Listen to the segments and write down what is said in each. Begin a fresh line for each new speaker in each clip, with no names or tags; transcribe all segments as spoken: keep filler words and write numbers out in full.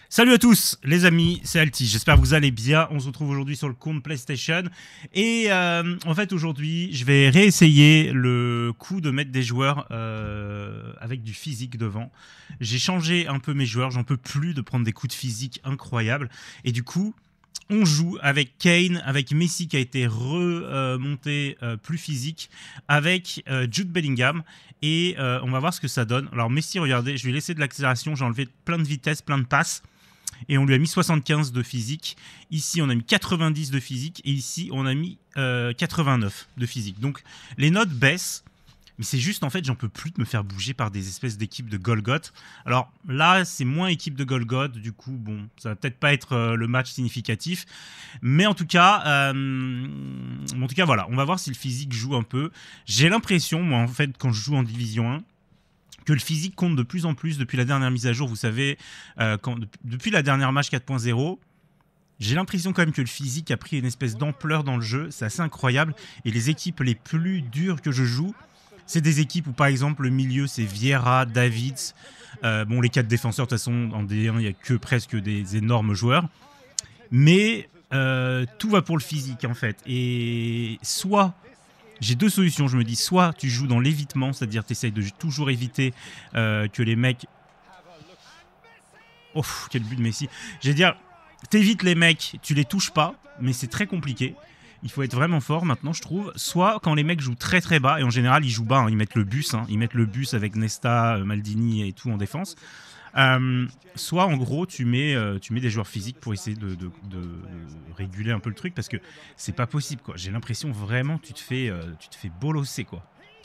Salut à tous les amis, c'est Alti, j'espère que vous allez bien. On se retrouve aujourd'hui sur le compte PlayStation. Et euh, en fait aujourd'hui je vais réessayer le coup de mettre des joueurs euh, avec du physique devant. J'ai changé un peu mes joueurs, j'en peux plus de prendre des coups de physique incroyables. Et du coup on joue avec Kane, avec Messi qui a été remonté euh, plus physique, avec euh, Jude Bellingham. Et euh, on va voir ce que ça donne. Alors Messi, regardez, je lui ai laissé de l'accélération, j'ai enlevé plein de vitesse, plein de passes. Et on lui a mis soixante-quinze de physique. Ici, on a mis quatre-vingt-dix de physique. Et ici, on a mis euh, quatre-vingt-neuf de physique. Donc, les notes baissent. Mais c'est juste, en fait, j'en peux plus de me faire bouger par des espèces d'équipes de Golgoth. Alors là, c'est moins équipe de Golgoth. Du coup, bon, ça va peut-être pas être euh, le match significatif. Mais en tout cas, euh, en tout cas, voilà. On va voir si le physique joue un peu. J'ai l'impression, moi, en fait, quand je joue en Division un, que le physique compte de plus en plus depuis la dernière mise à jour. Vous savez, euh, quand, depuis la dernière match quatre point zéro, j'ai l'impression quand même que le physique a pris une espèce d'ampleur dans le jeu. C'est assez incroyable. Et les équipes les plus dures que je joue, c'est des équipes où, par exemple, le milieu, c'est Vieira, Davids. Euh, bon, les quatre défenseurs, de toute façon, en D un, il n'y a que presque des énormes joueurs. Mais euh, tout va pour le physique, en fait. Et soit... J'ai deux solutions, je me dis, soit tu joues dans l'évitement, c'est-à-dire tu essayes de toujours éviter euh, que les mecs... Oh, quel but de Messi. Je vais dire, t'évites les mecs, tu les touches pas, mais c'est très compliqué. Il faut être vraiment fort maintenant, je trouve. Soit quand les mecs jouent très très bas, et en général ils jouent bas, hein, ils mettent le bus, hein, ils mettent le bus avec Nesta, Maldini et tout en défense. Euh, soit en gros tu mets, euh, tu mets des joueurs physiques pour essayer de, de, de, de réguler un peu le truc, parce que c'est pas possible quoi. J'ai l'impression vraiment tu te fais, euh, tu te fais bolosser quoi.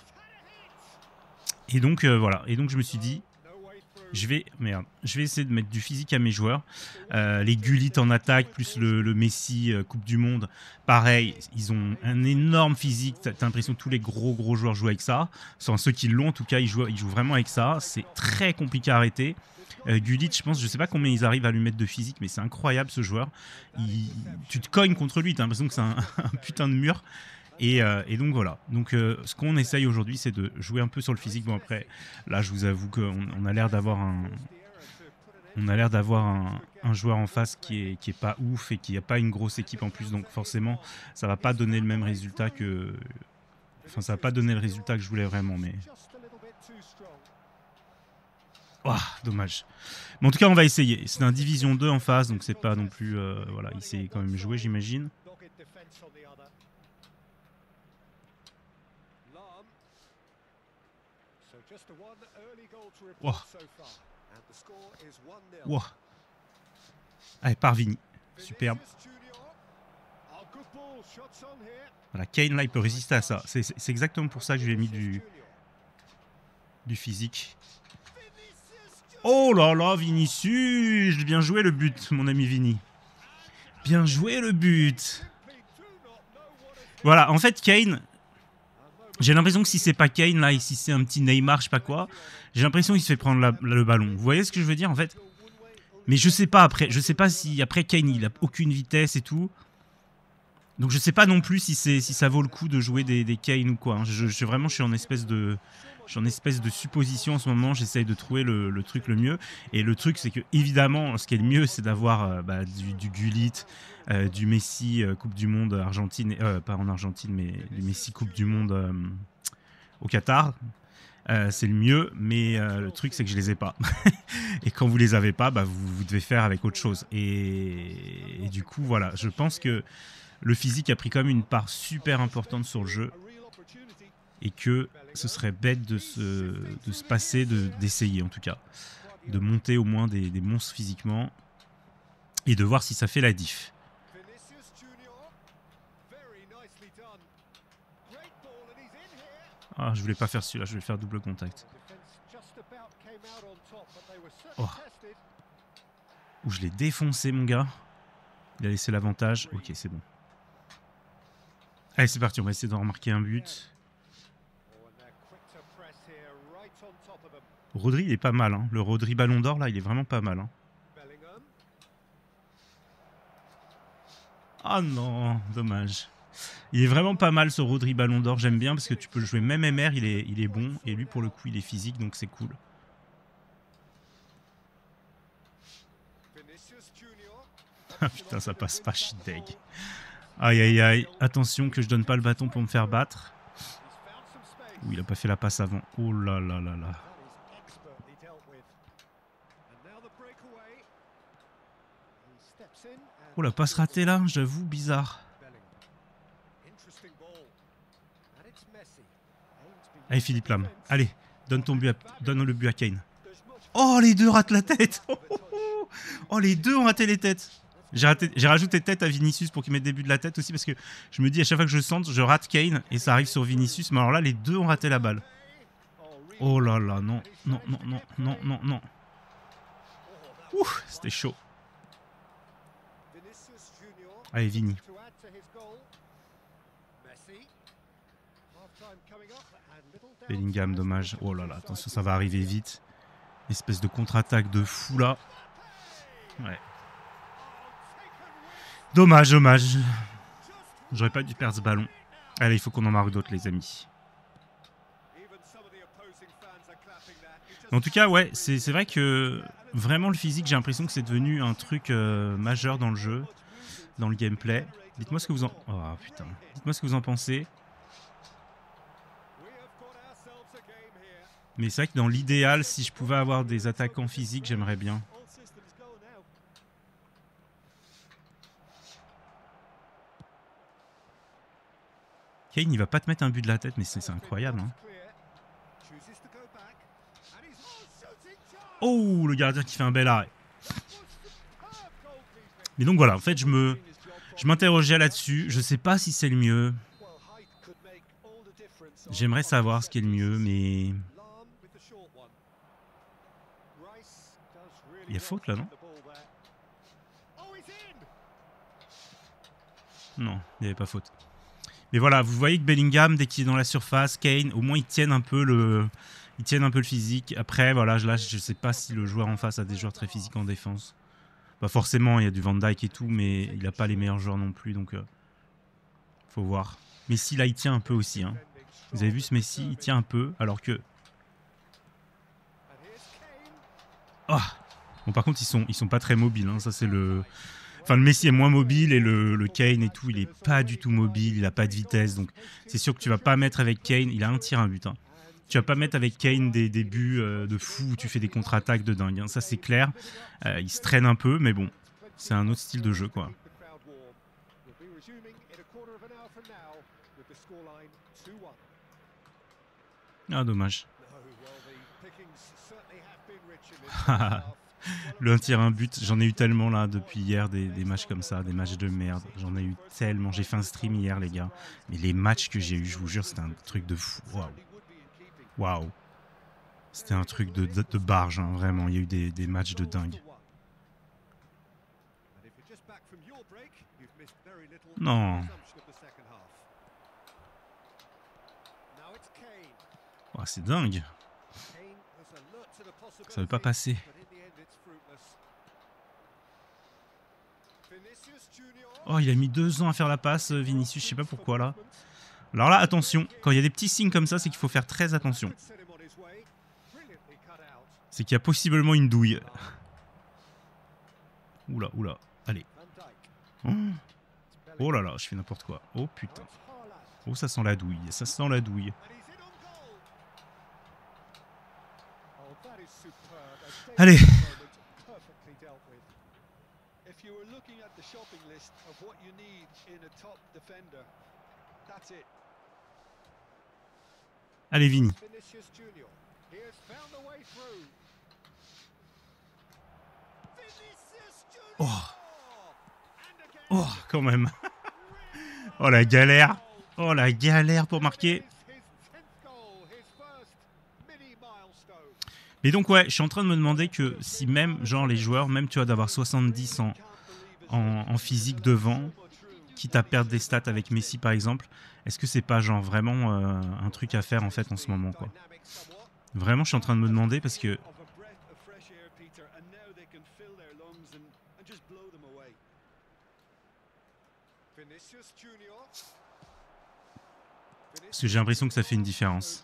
Et donc euh, voilà, et donc je me suis dit je vais, merde, je vais essayer de mettre du physique à mes joueurs. Euh, les Gullit en attaque, plus le, le Messi euh, Coupe du Monde, pareil, ils ont un énorme physique. T'as l'impression que tous les gros gros joueurs jouent avec ça. Sans ceux qui l'ont, en tout cas, ils jouent, ils jouent vraiment avec ça. C'est très compliqué à arrêter. Euh, Gullit, je pense, je sais pas combien ils arrivent à lui mettre de physique, mais c'est incroyable ce joueur. Il, tu te cognes contre lui, t'as l'impression que c'est un, un putain de mur. Et, euh, et donc voilà. Donc euh, ce qu'on essaye aujourd'hui, c'est de jouer un peu sur le physique. Bon après, là je vous avoue qu'on on a l'air d'avoir un, on a l'air d'avoir un, un joueur en face qui est qui est pas ouf et qui a pas une grosse équipe en plus. Donc forcément, ça va pas donner le même résultat que, enfin ça va pas donner le résultat que je voulais vraiment. Mais oh, dommage. Mais en tout cas, on va essayer. C'est un Division deux en face, donc c'est pas non plus, euh, voilà, il sait quand même jouer, j'imagine. Wow. Wow. Allez, par Vini. Superbe. Voilà, Kane là, il peut résister à ça. C'est exactement pour ça que je lui ai mis du, du physique. Oh là là, Vinicius! Bien joué le but, mon ami Vini. Bien joué le but. Voilà, en fait, Kane... J'ai l'impression que si c'est pas Kane, là, et si c'est un petit Neymar, je sais pas quoi, j'ai l'impression qu'il se fait prendre la, la, le ballon. Vous voyez ce que je veux dire, en fait? Mais je sais pas après. Je sais pas si après Kane, il a aucune vitesse et tout. Donc je sais pas non plus si, si ça vaut le coup de jouer des, des Kane ou quoi. Hein. Je, je, vraiment, je suis en espèce de... Je suis en espèce de supposition en ce moment, j'essaye de trouver le, le truc le mieux. Et le truc, c'est que évidemment, ce qui est le mieux, c'est d'avoir euh, bah, du, du Gullit, euh, du Messi euh, Coupe du Monde Argentine, euh, pas en Argentine, mais du Messi Coupe du Monde euh, au Qatar. Euh, c'est le mieux, mais euh, le truc, c'est que je les ai pas. Et quand vous les avez pas, bah, vous, vous devez faire avec autre chose. Et, et du coup, voilà, je pense que le physique a pris quand même une part super importante sur le jeu. Et que ce serait bête de se, de se passer, d'essayer en tout cas. De monter au moins des, des monstres physiquement. Et de voir si ça fait la diff. Ah, je voulais pas faire celui-là, je vais faire double contact. Oh. Ouh, je l'ai défoncé, mon gars. Il a laissé l'avantage. Ok, c'est bon. Allez, c'est parti, on va essayer de remarquer un but. Rodri, il est pas mal. Hein. Le Rodri Ballon d'Or, là, il est vraiment pas mal. Hein. Ah non, dommage. Il est vraiment pas mal, ce Rodri Ballon d'Or. J'aime bien parce que tu peux le jouer même M R, il est, il est bon. Et lui, pour le coup, il est physique, donc c'est cool. Ah putain, ça passe pas, shit deg. Aïe aïe aïe, attention que je donne pas le bâton pour me faire battre. Ouh, il a pas fait la passe avant. Oh là là là là. Oh, la passe ratée là, j'avoue, bizarre. Allez Philippe Lam, allez, donne ton but à, donne le but à Kane. Oh, les deux ratent la tête. Oh, oh, oh. Oh, les deux ont raté les têtes. J'ai rajouté tête à Vinicius pour qu'il mette des buts de la tête aussi parce que je me dis à chaque fois que je centre, je rate Kane et ça arrive sur Vinicius. Mais alors là, les deux ont raté la balle. Oh là là, non, non, non, non, non, non, non. Ouh, c'était chaud. Allez, Vini. Bellingham, dommage. Oh là là, attention, ça va arriver vite. Espèce de contre-attaque de fou là. Ouais. Dommage, dommage. J'aurais pas dû perdre ce ballon. Allez, il faut qu'on en marque d'autres, les amis. En tout cas, ouais, c'est vrai que vraiment le physique, j'ai l'impression que c'est devenu un truc euh, majeur dans le jeu, dans le gameplay. Dites-moi ce que vous en... Oh putain. Dites-moi ce que vous en pensez. Mais c'est vrai que dans l'idéal, si je pouvais avoir des attaquants physiques, j'aimerais bien. Kane, il va pas te mettre un but de la tête, mais c'est incroyable. Hein. Oh, le gardien qui fait un bel arrêt. Mais donc voilà, en fait, je me, je m'interrogeais là-dessus. Je sais pas si c'est le mieux. J'aimerais savoir ce qui est le mieux, mais... Il y a faute là, non? Non, il n'y avait pas faute. Mais voilà, vous voyez que Bellingham, dès qu'il est dans la surface, Kane, au moins ils tiennent un peu le, ils tiennent un peu le physique. Après, voilà, là, je sais pas si le joueur en face a des joueurs très physiques en défense. Bah forcément, il y a du Van Dijk et tout, mais il n'a pas les meilleurs joueurs non plus, donc euh, faut voir. Messi, là, il tient un peu aussi. Hein. Vous avez vu ce Messi, il tient un peu, alors que... Oh bon, par contre, ils sont, ils sont pas très mobiles. Hein. Ça, c'est le... Enfin, le Messi est moins mobile et le, le Kane et tout, il est pas du tout mobile, il a pas de vitesse. Donc, c'est sûr que tu vas pas mettre avec Kane, il a un tir, un but. Hein. Tu vas pas mettre avec Kane des, des buts euh, de fou où tu fais des contre-attaques de dingue. Hein. Ça, c'est clair. Euh, il se traîne un peu, mais bon, c'est un autre style de jeu, quoi. Ah, dommage. Le un tir un but, j'en ai eu tellement là depuis hier des, des matchs comme ça, des matchs de merde. J'en ai eu tellement. J'ai fait un stream hier, les gars. Mais les matchs que j'ai eu, je vous jure, c'était un truc de fou. Waouh. Waouh. C'était un truc de, de, de barge, hein, vraiment. Il y a eu des, des matchs de dingue. Non. Oh, c'est dingue. Ça veut pas passer. Oh, il a mis deux ans à faire la passe, Vinicius, je sais pas pourquoi là. Alors là, attention, quand il y a des petits signes comme ça, c'est qu'il faut faire très attention. C'est qu'il y a possiblement une douille. Oula, oula, allez. Oh, oh là là, je fais n'importe quoi. Oh putain. Oh, ça sent la douille, ça sent la douille. Allez. Allez, Vini. Oh. Oh, quand même. Oh, la galère. Oh, la galère pour marquer. Mais donc, ouais, je suis en train de me demander que si même, genre, les joueurs, même, tu vois, d'avoir soixante-dix en, en, en physique devant, quitte à perdre des stats avec Messi, par exemple, est-ce que c'est pas, genre, vraiment euh, un truc à faire, en fait, en ce moment, quoi. Vraiment, je suis en train de me demander parce que... Parce que j'ai l'impression que ça fait une différence.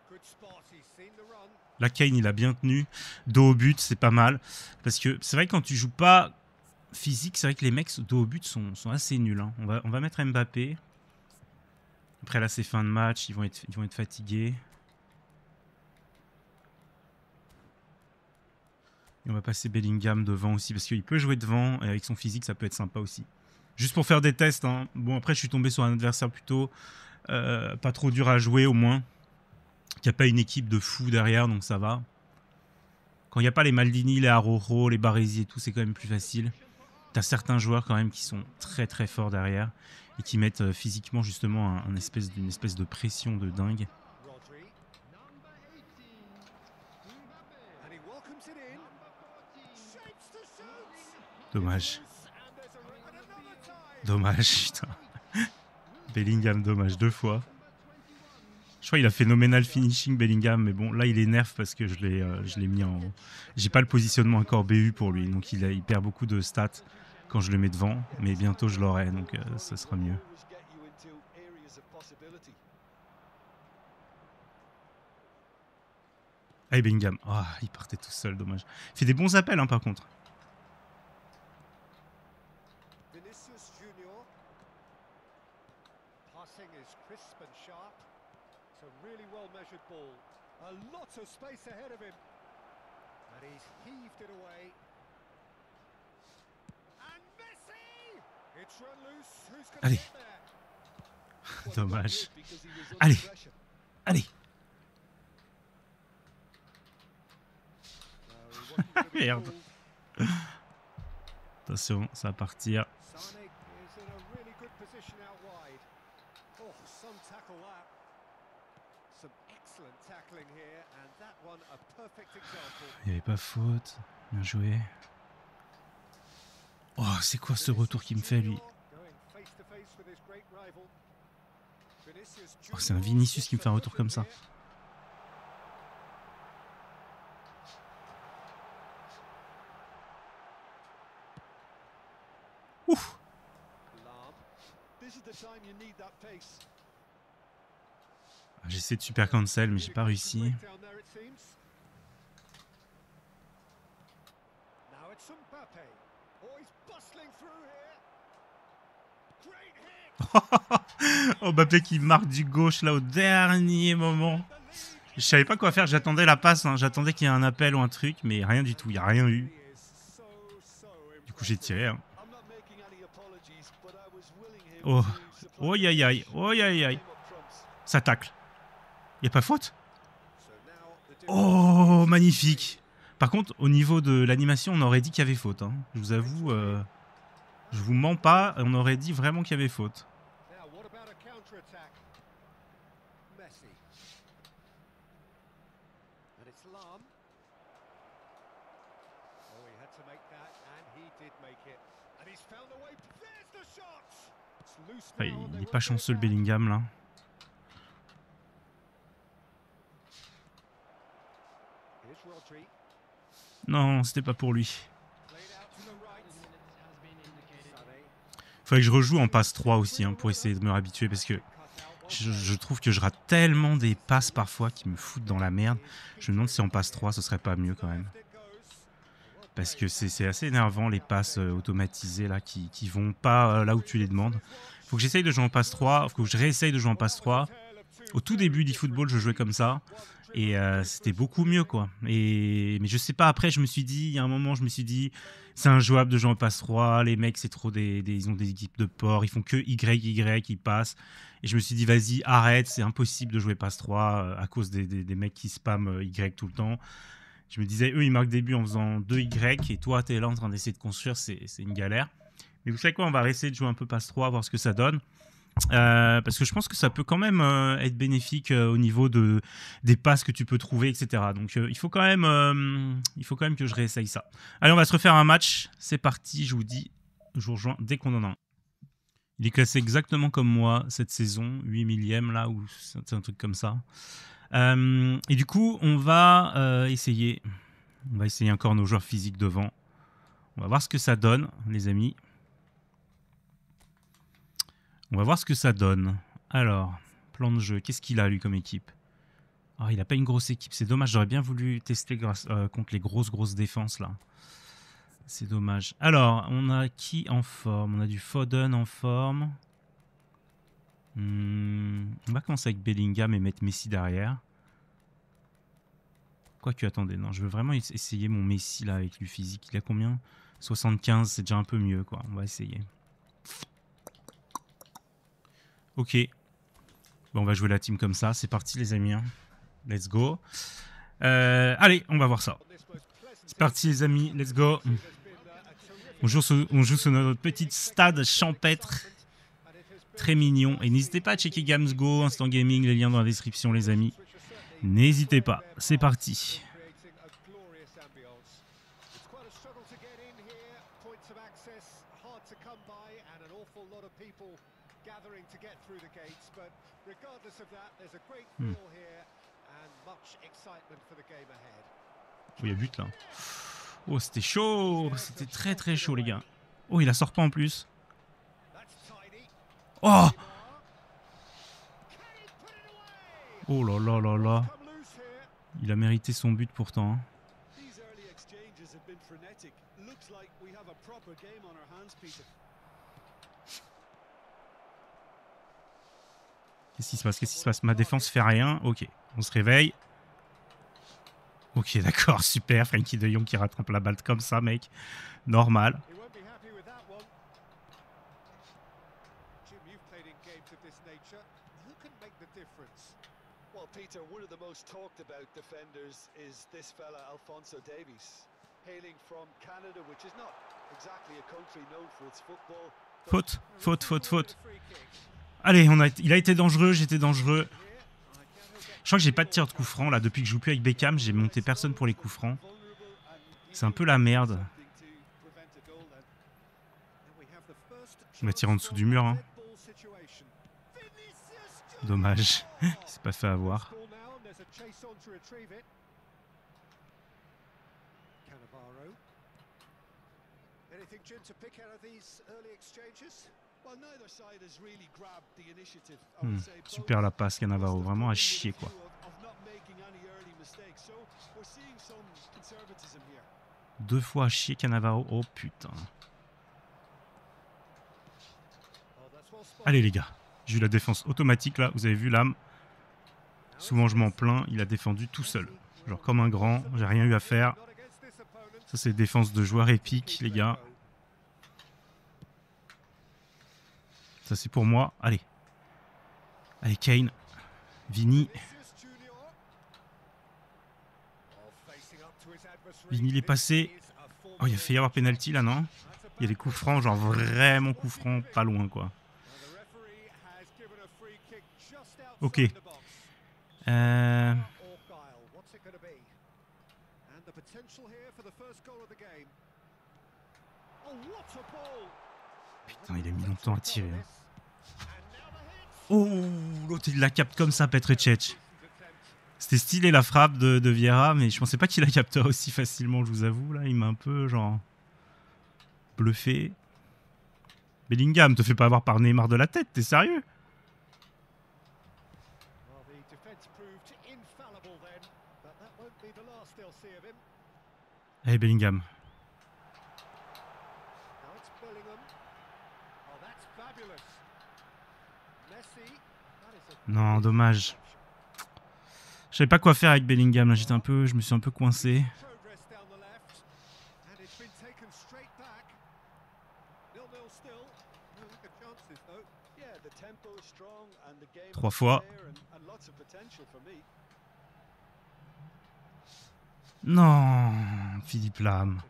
Là, Kane, il a bien tenu. Dos au but, c'est pas mal. Parce que c'est vrai que quand tu joues pas physique, c'est vrai que les mecs dos au but sont, sont assez nuls. Hein. On, va, on va mettre Mbappé. Après, là, c'est fin de match. Ils vont être, ils vont être fatigués. Et on va passer Bellingham devant aussi. Parce qu'il peut jouer devant. Et avec son physique, ça peut être sympa aussi. Juste pour faire des tests. Hein. Bon, après, je suis tombé sur un adversaire plutôt euh, pas trop dur à jouer, au moins. Il n'y a pas une équipe de fous derrière, donc ça va. Quand il n'y a pas les Maldini, les Aroro, les Baresi et tout, c'est quand même plus facile. T'as certains joueurs quand même qui sont très très forts derrière et qui mettent euh, physiquement justement un, un espèce d'une espèce de pression de dingue. Dommage. Dommage, putain. Bellingham, dommage, deux fois. Je crois qu'il a phénoménal finishing Bellingham, mais bon, là il est nerf parce que je l'ai euh, je l'ai mis en... J'ai pas le positionnement encore B U pour lui, donc il, a, il perd beaucoup de stats quand je le mets devant, mais bientôt je l'aurai, donc euh, ça sera mieux. Allez Bellingham, oh, il partait tout seul, dommage. Il fait des bons appels hein, par contre. Allez. Dommage. Allez. Allez. Merde. Attention, ça va partir. Il n'y avait pas faute. Bien joué. Oh, c'est quoi ce retour qu'il me fait, lui? Oh, c'est un Vinicius qui me fait un retour comme ça. Ouf. J'essaie de super cancel, mais j'ai pas réussi. Oh, Mbappé qui marque du gauche là au dernier moment. Je savais pas quoi faire, j'attendais la passe, hein. J'attendais qu'il y ait un appel ou un truc, mais rien du tout, il n'y a rien eu. Du coup j'ai tiré. Hein. Oh, oh aïe aïe aïe, oh aïe aïe aïe. Ça tacle. Il n'y a pas faute? Oh, magnifique. Par contre, au niveau de l'animation, on aurait dit qu'il y avait faute. Hein. Je vous avoue, euh, je vous mens pas, on aurait dit vraiment qu'il y avait faute. Enfin, il n'est pas chanceux le Bellingham là. Non, c'était pas pour lui. Faudrait que je rejoue en passe trois aussi hein, pour essayer de me réhabituer parce que je, je trouve que je rate tellement des passes parfois qui me foutent dans la merde. Je me demande si en passe trois ce serait pas mieux quand même. Parce que c'est assez énervant les passes euh, automatisées là qui, qui vont pas euh, là où tu les demandes. Faut que j'essaye de jouer en passe trois, faut que je réessaye de jouer en passe trois. Au tout début d'eFootball, je jouais comme ça. Et euh, c'était beaucoup mieux, quoi. Et, mais je sais pas, après, je me suis dit, il y a un moment, je me suis dit, c'est injouable de jouer en passe trois. Les mecs, c'est trop des, des. Ils ont des équipes de porc. Ils font que Y, Y, ils passent. Et je me suis dit, vas-y, arrête, c'est impossible de jouer passe trois euh, à cause des, des, des mecs qui spamment euh, Y tout le temps. Je me disais, eux, ils marquent des buts en faisant deux Y. Et toi, t'es là en train d'essayer de construire, c'est une galère. Mais vous savez quoi, on va essayer de jouer un peu passe trois, voir ce que ça donne. Euh, parce que je pense que ça peut quand même euh, être bénéfique euh, au niveau de, des passes que tu peux trouver, et cetera. Donc euh, il, faut quand même, euh, il faut quand même que je réessaye ça. Allez, on va se refaire un match. C'est parti, je vous dis, je vous rejoins dès qu'on en a un. Il est classé exactement comme moi cette saison, huit millième là, ou c'est un truc comme ça. Euh, et du coup, on va euh, essayer, on va essayer encore nos joueurs physiques devant. On va voir ce que ça donne, les amis. On va voir ce que ça donne. Alors, plan de jeu, qu'est-ce qu'il a lui comme équipe? Oh, il a pas une grosse équipe, c'est dommage. J'aurais bien voulu tester grâce, euh, contre les grosses, grosses défenses, là. C'est dommage. Alors, on a qui en forme? On a du Foden en forme. Hmm, on va commencer avec Bellingham et mettre Messi derrière. Quoique, attendez, non, je veux vraiment essayer mon Messi là avec du physique. Il a combien? soixante-quinze, c'est déjà un peu mieux, quoi. On va essayer. Ok. Bon, on va jouer la team comme ça. C'est parti, les amis. Hein. Let's go. Euh, allez, on va voir ça. C'est parti, les amis. Let's go. On joue sur, on joue sur notre petite stade champêtre. Très mignon. Et n'hésitez pas à checker Gamesgo, Instant Gaming, les liens dans la description, les amis. N'hésitez pas. C'est parti. Hmm. Oh, il y a but là. Oh, c'était chaud. C'était très très chaud, les gars. Oh, il la sort pas en plus. Oh! Oh là là là là. Il a mérité son but pourtant. Hein. Qu'est-ce qui se passe? Qu'est-ce qui se passe? Ma défense fait rien. Ok, on se réveille. Ok, d'accord, super. Frankie de Jong qui rattrape la balle comme ça, mec. Normal.
Peter, one of the most talked about defenders is this fella Alphonso Davies, hailing from Canada, which is not exactly a country known for its football.
Faute, faute, faute, faute. Allez, on a, il a été dangereux, j'étais dangereux. Je crois que j'ai pas de tir de coup franc là. Depuis que je joue plus avec Beckham, j'ai monté personne pour les coups francs. C'est un peu la merde. On va tirer en dessous du mur. Hein. Dommage. Il s'est pas fait avoir. Hmm, super la passe Cannavaro, vraiment à chier quoi. Deux fois à chier Cannavaro, oh putain. Allez les gars, j'ai eu la défense automatique là, vous avez vu l'âme. Souvent je m'en plains, il a défendu tout seul. Genre comme un grand, j'ai rien eu à faire. Ça c'est défense de joueur épique les gars. Ça c'est pour moi, allez. Allez Kane, Vini. Vini il est passé. Oh il a failli y avoir penalty là non? Il y a des coups francs, genre vraiment coups francs, pas loin quoi. Ok. Euh... Putain, il a mis longtemps à tirer. Hein. Oh, l'autre il la capte comme ça, Petrecec. C'était stylé la frappe de, de Vieira, mais je pensais pas qu'il la capterait aussi facilement, je vous avoue. Là, il m'a un peu, genre, bluffé. Bellingham, te fais pas avoir par Neymar de la tête, t'es sérieux? Allez, Bellingham. Non, dommage. Je savais pas quoi faire avec Bellingham, là, j'étais un peu, je me suis un peu coincé. Trois fois. Non, Philippe Lam.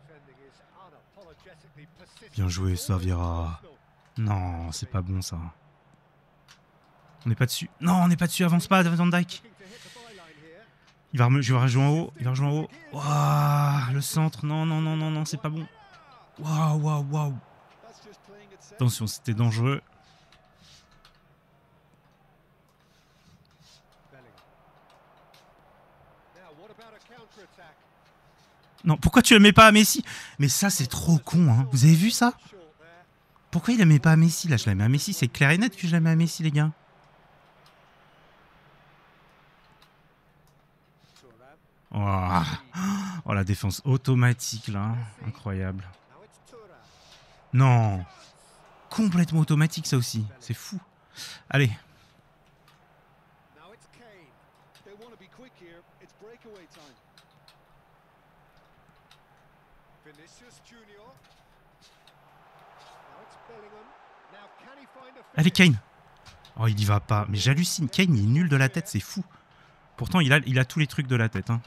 Bien joué, ça, Vieira. Non, c'est pas bon, ça. On n'est pas dessus. Non, on n'est pas dessus, avance pas, Van Dijk. Il va, je vais rejoindre en haut, il va rejoindre en haut. Waouh, le centre, non, non, non, non, non, c'est pas bon. Waouh, waouh, waouh. Attention, c'était dangereux. Non, pourquoi tu la mets pas à Messi? Mais ça, c'est trop con, hein. Vous avez vu ça? Pourquoi il la met pas à Messi? Là, je la mets à Messi. C'est clair et net que je la mets à Messi, les gars. Oh. Oh, la défense automatique là, incroyable. Non, complètement automatique ça aussi, c'est fou. Allez. Allez Kane. Oh il y va pas, mais j'hallucine, Kane il est nul de la tête, c'est fou. Pourtant il a, il a tous les trucs de la tête hein.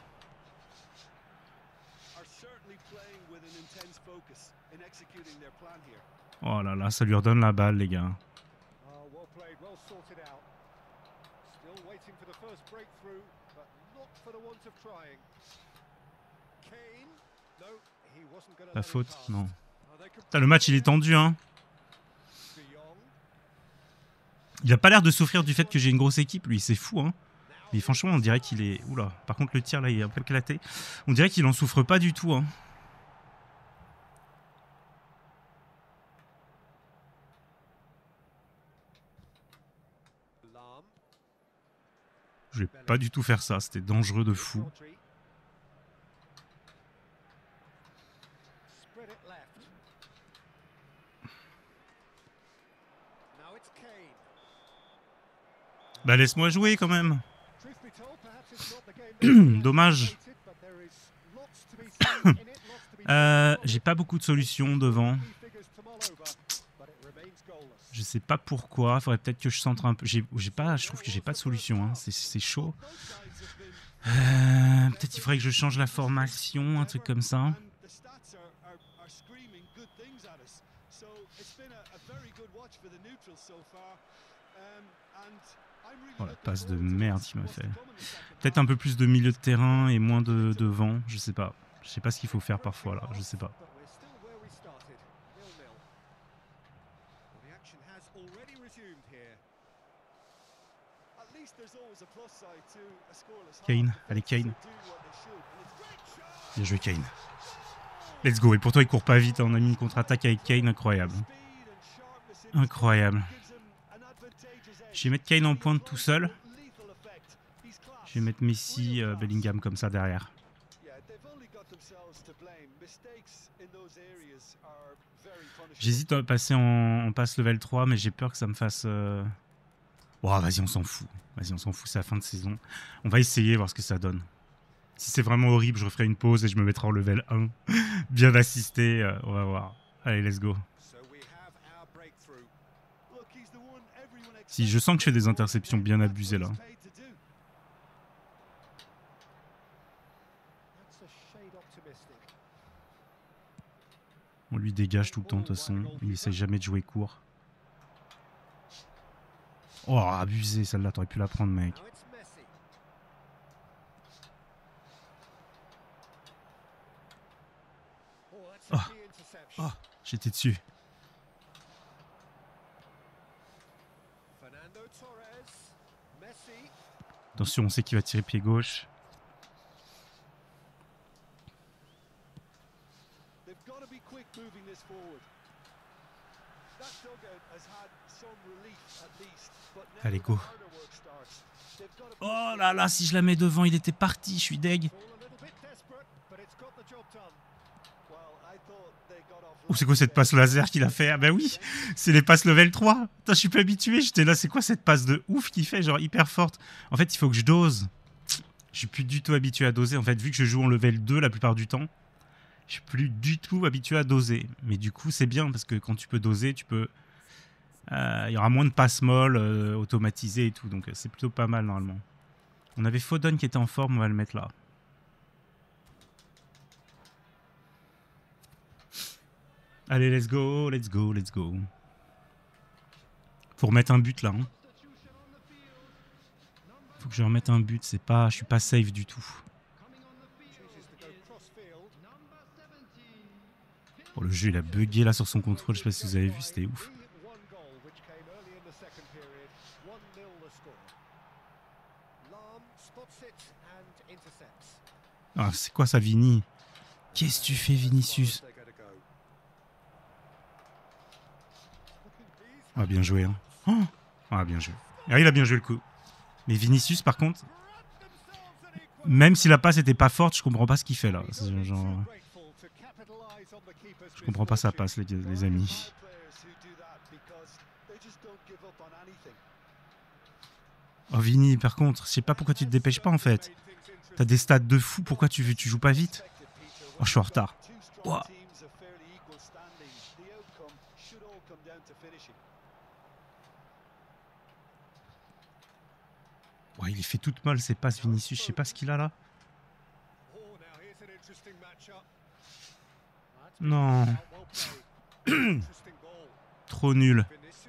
Oh là là, ça lui redonne la balle les gars. La faute, non. Putain, le match il est tendu hein. Il a pas l'air de souffrir du fait que j'ai une grosse équipe lui, c'est fou hein. Mais franchement on dirait qu'il est... Oula, par contre le tir là il est un peu éclaté. On dirait qu'il en souffre pas du tout hein. Je vais pas du tout faire ça, c'était dangereux de fou. Bah laisse-moi jouer quand même. Dommage. euh, J'ai pas beaucoup de solutions devant. Je sais pas pourquoi. Faudrait peut-être que je centre un peu. J'ai pas. Je trouve que j'ai pas de solution. Hein. C'est chaud. Euh, peut-être il faudrait que je change la formation, un truc comme ça. Oh la passe de merde qu'il m'a fait. Peut-être un peu plus de milieu de terrain et moins de, de vent, je sais pas. Je sais pas ce qu'il faut faire parfois là, je sais pas. Kane, allez Kane. Bien joué Kane. Let's go, et pourtant il court pas vite, on a mis une contre-attaque avec Kane, incroyable. Incroyable. Je vais mettre Kane en pointe tout seul. Je vais mettre Messi, euh, Bellingham comme ça derrière. J'hésite à passer en, en passe level trois, mais j'ai peur que ça me fasse... Euh... Oh, vas-y, on s'en fout. Vas-y, on s'en fout, c'est la fin de saison. On va essayer, voir ce que ça donne. Si c'est vraiment horrible, je referai une pause et je me mettrai en level un. Bien assisté, euh, on va voir. Allez, let's go. Si, je sens que je fais des interceptions bien abusées là. On lui dégage tout le temps de toute façon. Il essaye jamais de jouer court. Oh, abusé celle-là, t'aurais pu la prendre mec. Oh, oh j'étais dessus. Attention, on sait qu'il va tirer pied gauche. Allez, go. Oh là là, si je la mets devant, il était parti, je suis deg. Oh, c'est quoi cette passe laser qu'il a fait? Ah bah oui, c'est les passes level trois. Putain, je suis pas habitué, j'étais là, c'est quoi cette passe de ouf qu'il fait, genre hyper forte? En fait, il faut que je dose. Je suis plus du tout habitué à doser. En fait, vu que je joue en level deux la plupart du temps, je suis plus du tout habitué à doser. Mais du coup, c'est bien parce que quand tu peux doser, tu peux... Il euh, y aura moins de passes molles euh, automatisées et tout, donc c'est plutôt pas mal normalement. On avait Foden qui était en forme, on va le mettre là. Allez, let's go, let's go, let's go. Faut remettre un but là. Hein. Faut que je remette un but, c'est pas, je suis pas safe du tout. Oh, le jeu il a bugué là sur son contrôle, je sais pas si vous avez vu, c'était ouf. Ah, c'est quoi ça, Vini? Qu'est-ce que tu fais, Vinicius? Ah, bien joué. Hein. Oh ah, bien joué. Ah, il a bien joué le coup. Mais Vinicius, par contre, Même si la passe était pas forte, je comprends pas ce qu'il fait là. Genre... Je comprends pas sa passe, les, les amis. Oh Vini, par contre, je sais pas pourquoi tu te dépêches pas en fait. T'as des stats de fou, pourquoi tu, tu joues pas vite? Oh, je suis en retard. Oh. Oh, il fait toute molle ses passes, Vinicius, je sais pas ce qu'il a là. Non. Trop nul.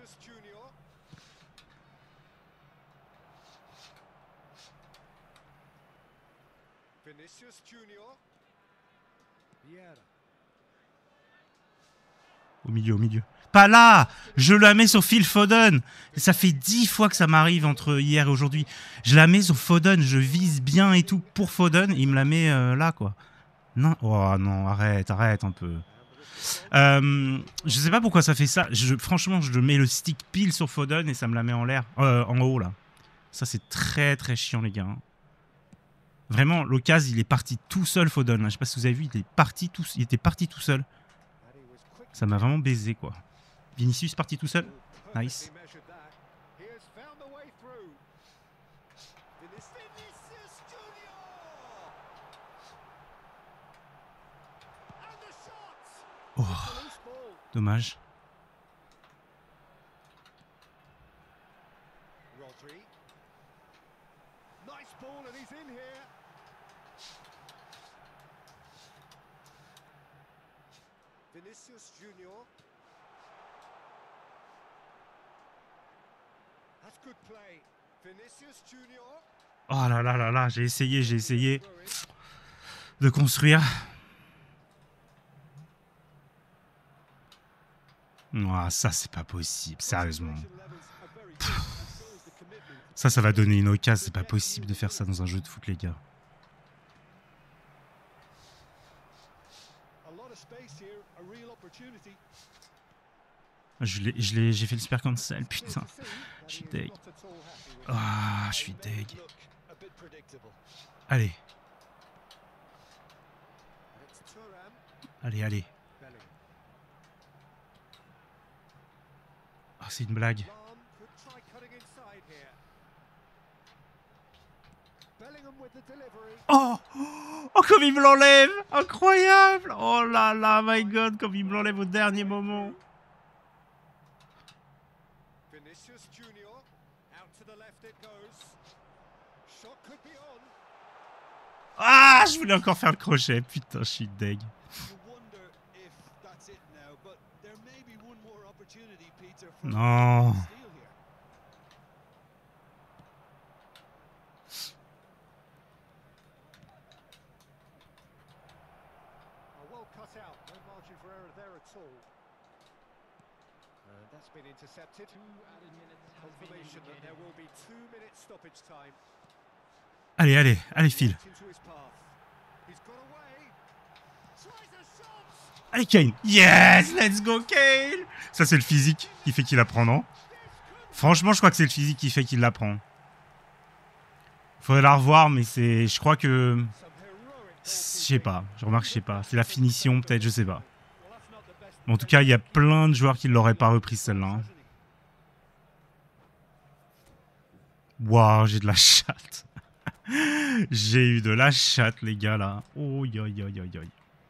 Au milieu, au milieu. Pas là! Je la mets sur Phil Foden. Ça fait dix fois que ça m'arrive entre hier et aujourd'hui. Je la mets sur Foden, je vise bien et tout pour Foden, et il me la met euh, là, quoi. Non, oh non, arrête, arrête un peu. Euh, je sais pas pourquoi ça fait ça. Je, franchement, je mets le stick pile sur Foden et ça me la met en l'air, euh, en haut là. Ça c'est très très chiant les gars. Vraiment, l'occasion il est parti tout seul Foden. Là. Je sais pas si vous avez vu, il est parti tout, il était parti tout seul. Ça m'a vraiment baisé quoi. Vinicius parti tout seul. Nice. Oh, dommage. Oh là là là là, j'ai essayé, j'ai essayé de construire. Oh, ça c'est pas possible, sérieusement. Ça, ça va donner une occasion, c'est pas possible de faire ça dans un jeu de foot, les gars. Je j'ai fait le super cancel, putain. Je suis deg. Ah, je suis deg. Allez. Allez, allez. Ah, c'est une blague. Oh, oh, comme il me l'enlève. Incroyable. Oh là là, my god, comme il me l'enlève au dernier moment. Ah, je voulais encore faire le crochet. Putain, je suis deg. Non. Allez, allez, allez, Phil. Allez, Kane. Yes, let's go, Kane. Ça, c'est le physique qui fait qu'il apprend, non? Franchement, je crois que c'est le physique qui fait qu'il l'apprend. Faudrait la revoir, mais c'est... Je crois que... Je sais pas. Je remarque, je sais pas. C'est la finition, peut-être, je sais pas. Mais en tout cas, il y a plein de joueurs qui ne l'auraient pas repris, celle-là. Waouh, j'ai de la chatte. J'ai eu de la chatte, les gars, là. Oh, yo, yo, yo, yo.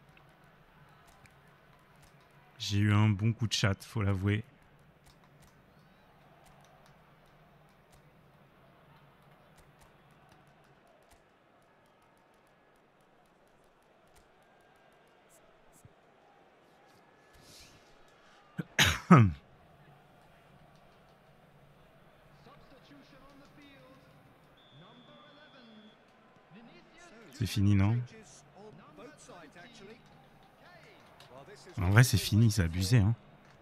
J'ai eu un bon coup de chatte, faut l'avouer. C'est fini, non? En vrai, c'est fini, c'est abusé, hein.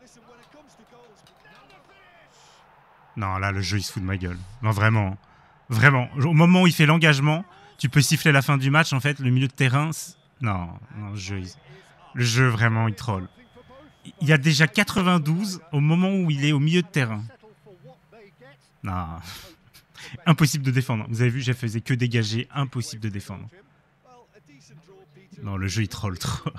Non, là, le jeu, il se fout de ma gueule. Non, vraiment. Vraiment. Au moment où il fait l'engagement, tu peux siffler la fin du match, en fait, le milieu de terrain... Non, non, le jeu, il... le jeu, vraiment, il troll. Il y a déjà quatre-vingt-douze au moment où il est au milieu de terrain. Non. Impossible de défendre. Vous avez vu, je faisais que dégager. Impossible de défendre. Non, le jeu il troll trop.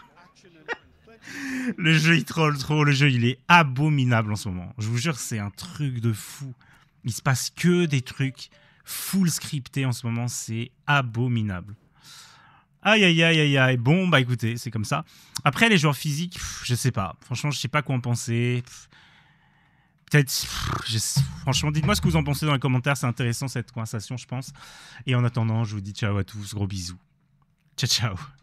Le jeu il troll trop. Le jeu il est abominable en ce moment. Je vous jure, c'est un truc de fou. Il se passe que des trucs full scriptés en ce moment. C'est abominable. Aïe aïe aïe aïe aïe. Bon bah écoutez, c'est comme ça. Après les joueurs physiques, pff, je sais pas. Franchement, je sais pas quoi en penser. Pff, Peut-être. Pff, je... Franchement, dites-moi ce que vous en pensez dans les commentaires. C'est intéressant cette conversation, je pense. Et en attendant, je vous dis ciao à tous. Gros bisous. Ciao ciao.